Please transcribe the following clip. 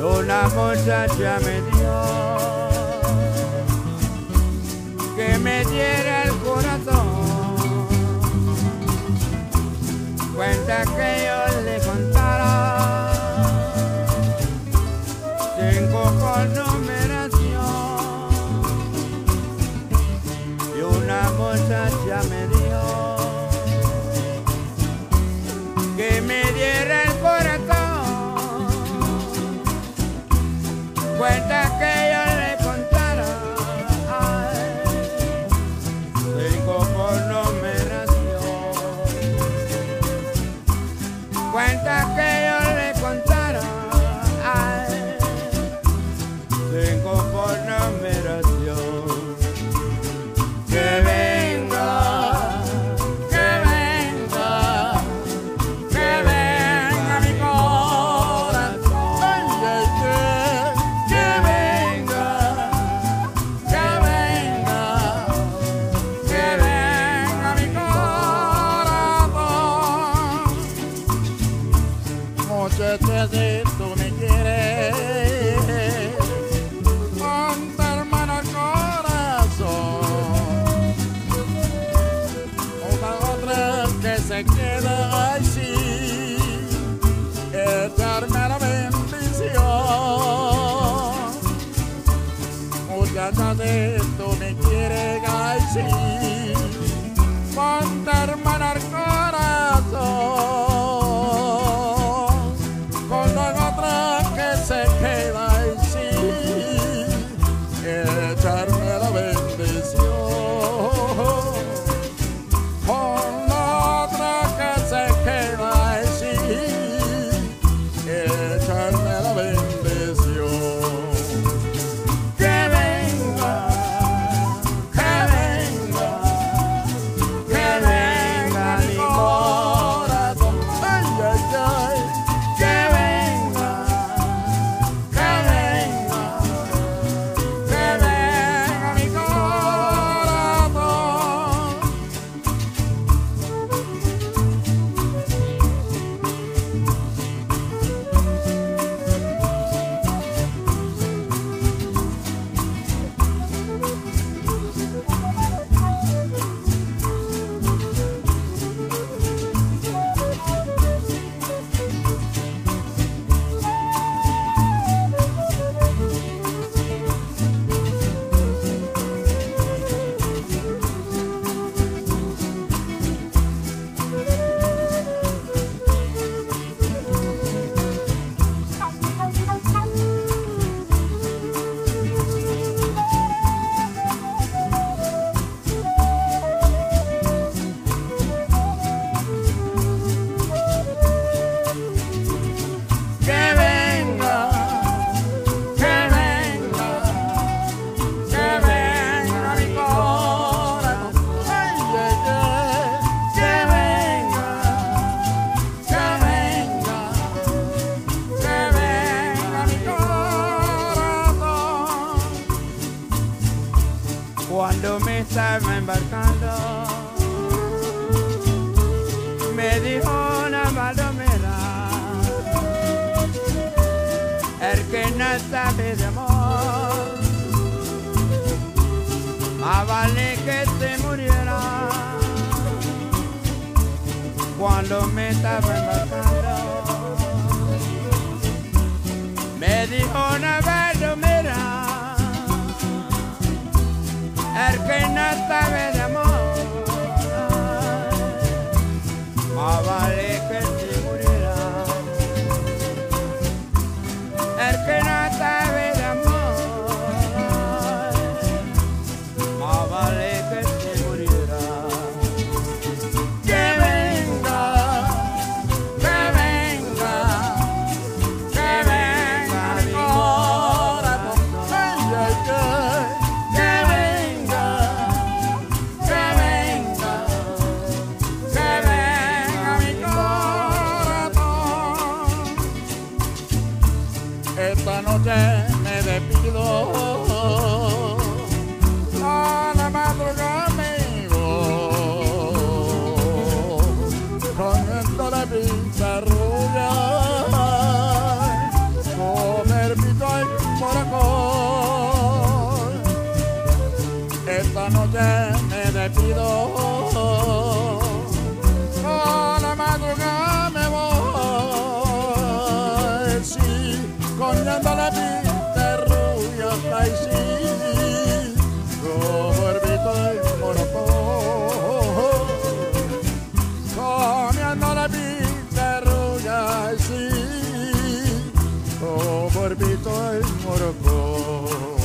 una muchacha me dio que me diera el corazón. Cuenta que yo le contara 5 por numeración y una muchacha me dio que me diera el corazón. Cuenta que yo le contara 5 por numeración. Cuenta que yo le contara 5 por numeración. Que venga, que venga, que venga mi corazón. Que venga, que venga, que venga mi corazón. Muchacha, si tú me quieres montar mano al corazón, otra que se queda así, echarme la bendición. Muchacha, si tú me quieres así, montar mano al corazón, con la otra que se queda así, echarme la bendición. Con la otra que se queda así, echarme la bendición. Que venga, que venga, que venga mi corazón. Ay, ay, ay. Que venga, que venga, que venga mi corazón. Que venga, que venga, que venga mi corazón. Ay, ay, ay. Que venga, que venga, que venga mi corazón. Cuando me estaba embarcando, me dijo una palomera: el que no sabe de amor, más vale que se muriera. Cuando me estaba embarcando, me dijo una palomera: el que no sabe de amor, más vale que se muriera. El que no sabe de amor, más vale que se muriera. Que venga, que venga, que venga mi corazón. Ay, ay, ay. Que venga, que venga, que venga mi corazón. Esta noche me despido, a la madrugada conmigo, comiendo la pizza rubia, comer esta noche me despido. Con la madrugada me voy, sí, comiendo la pinta rubia, ay sí, como herbito y morocco. Comiendo la pinta rubia, ay sí, como herbito y morocco.